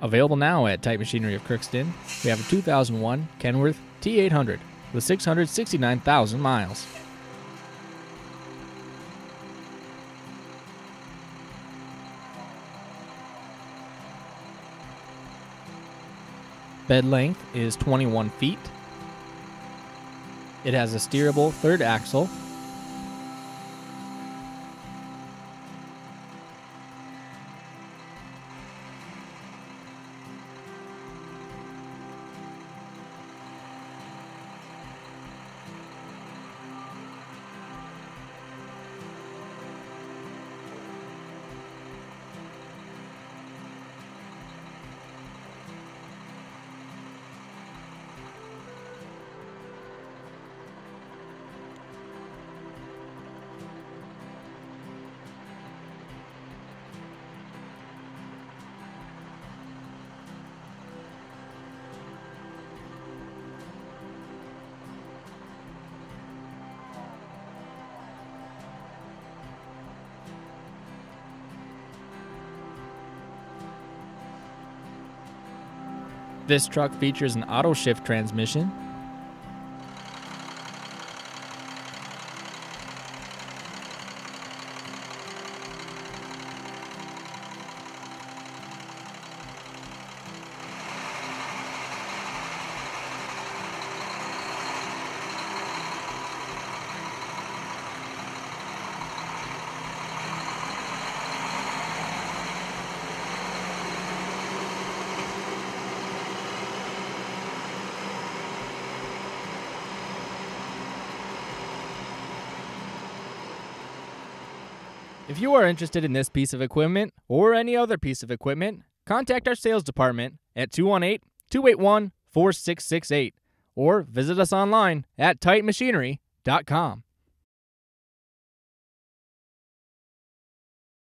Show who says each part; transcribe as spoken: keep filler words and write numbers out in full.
Speaker 1: Available now at Type Machinery of Crookston, we have a two thousand one Kenworth T eight hundred with six hundred sixty-nine thousand miles. Bed length is twenty-one feet. It has a steerable third axle. This truck features an AUTOSHIFT transmission, If you are interested in this piece of equipment or any other piece of equipment, contact our sales department at two one eight, two eight one, four six six eight or visit us online at type machinery dot com.